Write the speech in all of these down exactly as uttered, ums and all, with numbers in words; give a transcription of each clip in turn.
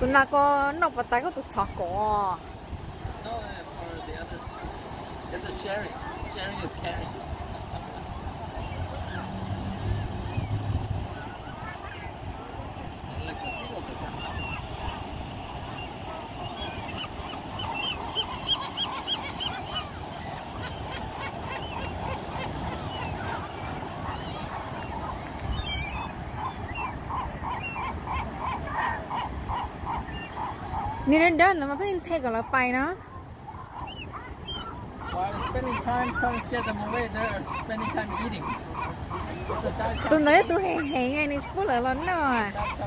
tụi nào có nộp vào tay có tụi chó có. No, for the other, it's a sharing. Sharing is caring. Like the seagull. Ni đến đơn mà phải thay gọi là bay nó. While spending time trying to scare them away, they're spending time eating. Tôi nói tôi hẹn hẹn ngay này sport là lớn rồi.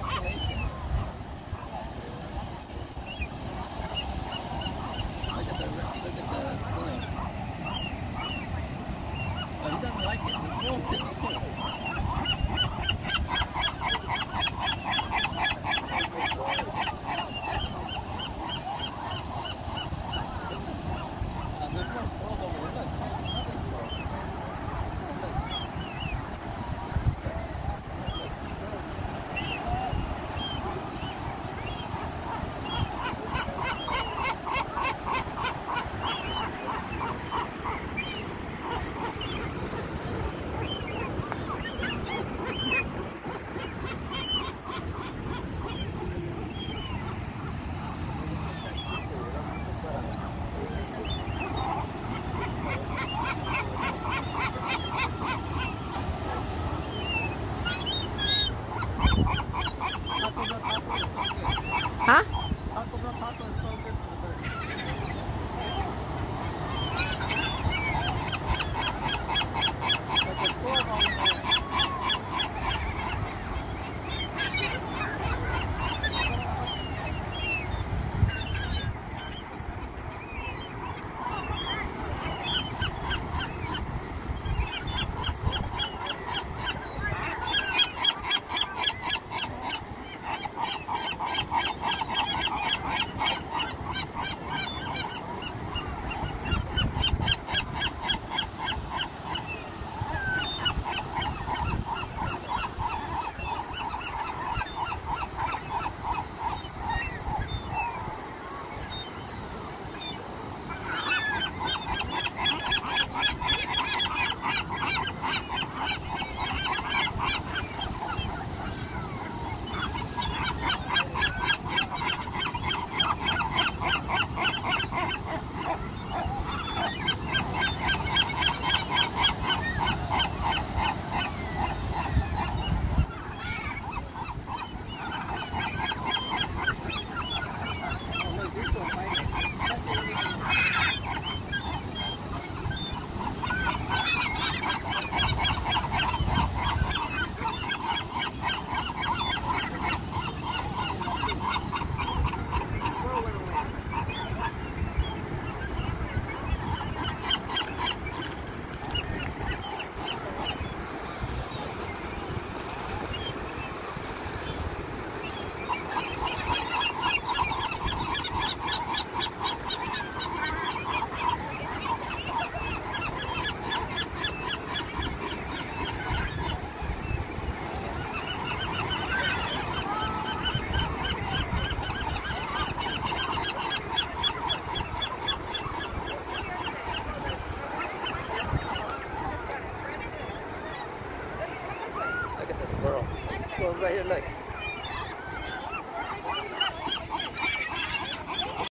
He doesn't like it. The squirrel did it too. Uh, there's no squirrels over here. Hả? Squirrel right here, look.